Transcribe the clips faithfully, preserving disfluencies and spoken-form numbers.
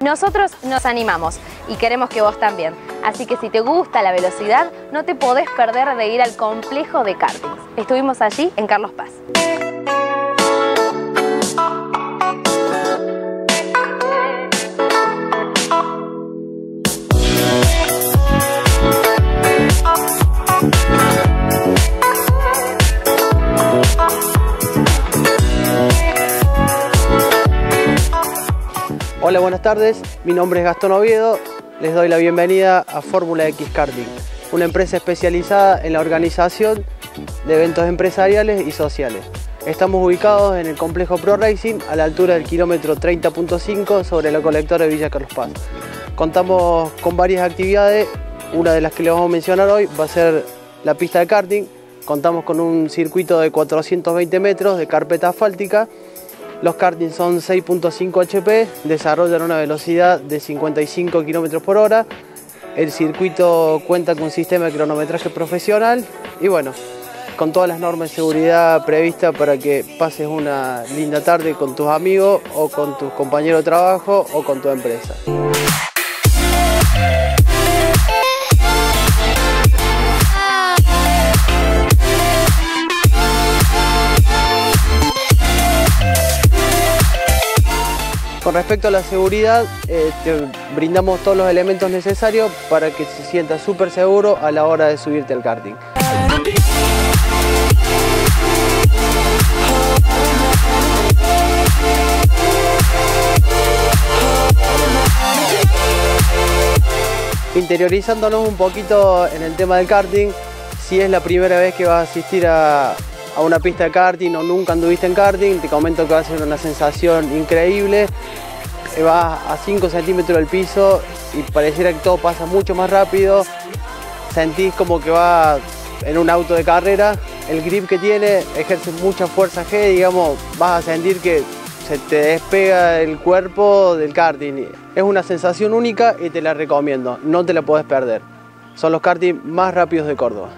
Nosotros nos animamos y queremos que vos también. Así que si te gusta la velocidad, no te podés perder de ir al complejo de kartings. Estuvimos allí en Carlos Paz. Hola, buenas tardes. Mi nombre es Gastón Oviedo. Les doy la bienvenida a Fórmula X Karting, una empresa especializada en la organización de eventos empresariales y sociales. Estamos ubicados en el complejo Pro Racing, a la altura del kilómetro treinta punto cinco sobre la colectora de Villa Carlos Paz. Contamos con varias actividades. Una de las que les vamos a mencionar hoy va a ser la pista de karting. Contamos con un circuito de cuatrocientos veinte metros de carpeta asfáltica. Los kartings son seis punto cinco H P, desarrollan una velocidad de cincuenta y cinco kilómetros por hora. El circuito cuenta con un sistema de cronometraje profesional y bueno, con todas las normas de seguridad previstas para que pases una linda tarde con tus amigos o con tus compañeros de trabajo o con tu empresa. Con respecto a la seguridad, eh, te brindamos todos los elementos necesarios para que se sientas súper seguro a la hora de subirte al karting. Interiorizándonos un poquito en el tema del karting, si es la primera vez que vas a asistir a, a una pista de karting o nunca anduviste en karting, te comento que va a ser una sensación increíble. Vas a cinco centímetros del piso y pareciera que todo pasa mucho más rápido. Sentís como que vas en un auto de carrera. El grip que tiene ejerce mucha fuerza G, digamos, vas a sentir que se te despega el cuerpo del karting. Es una sensación única y te la recomiendo, no te la puedes perder. Son los karting más rápidos de Córdoba.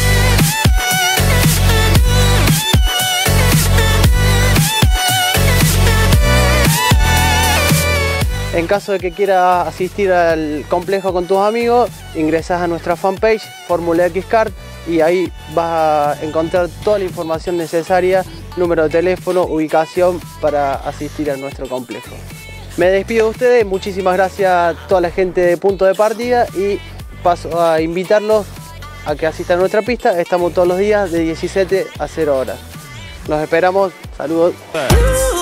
En caso de que quieras asistir al complejo con tus amigos, ingresas a nuestra fanpage Fórmula X Kart y ahí vas a encontrar toda la información necesaria, número de teléfono, ubicación para asistir a nuestro complejo. Me despido de ustedes, muchísimas gracias a toda la gente de Punto de Partida y paso a invitarlos a que asistan a nuestra pista. Estamos todos los días de diecisiete a cero horas. Los esperamos, saludos.